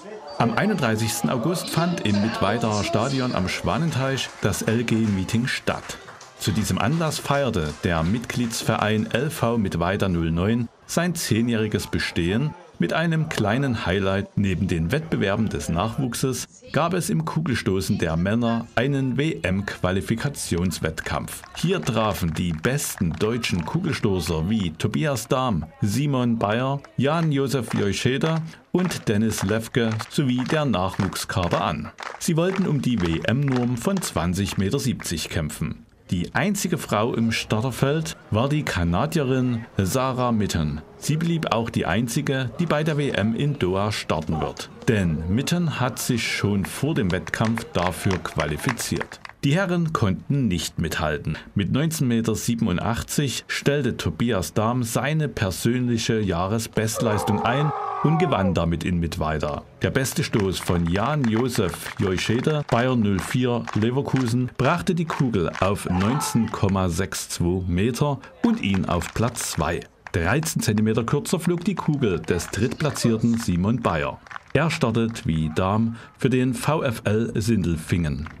Am 31. August fand im Mittweida Stadion am Schwanenteich das LG-Meeting statt. Zu diesem Anlass feierte der Mitgliedsverein LV Mittweida 09 sein 10-jähriges Bestehen. Mit einem kleinen Highlight: neben den Wettbewerben des Nachwuchses gab es im Kugelstoßen der Männer einen WM-Qualifikationswettkampf. Hier trafen die besten deutschen Kugelstoßer wie Tobias Dahm, Simon Bayer, Jan-Josef Joischeda und Dennis Lefke sowie der Nachwuchskader an. Sie wollten um die WM-Norm von 20,70 Meter kämpfen. Die einzige Frau im Starterfeld war die Kanadierin Sarah Mitten. Sie blieb auch die einzige, die bei der WM in Doha starten wird. Denn Mitten hat sich schon vor dem Wettkampf dafür qualifiziert. Die Herren konnten nicht mithalten. Mit 19,87 Meter stellte Tobias Dahm seine persönliche Jahresbestleistung ein und gewann damit in Mittweida. Der beste Stoß von Jan-Josef Joischeda, Bayer 04 Leverkusen, brachte die Kugel auf 19,62 Meter und ihn auf Platz 2. 13 cm kürzer flog die Kugel des drittplatzierten Simon Bayer. Er startet wie Dahm für den VfL Sindelfingen.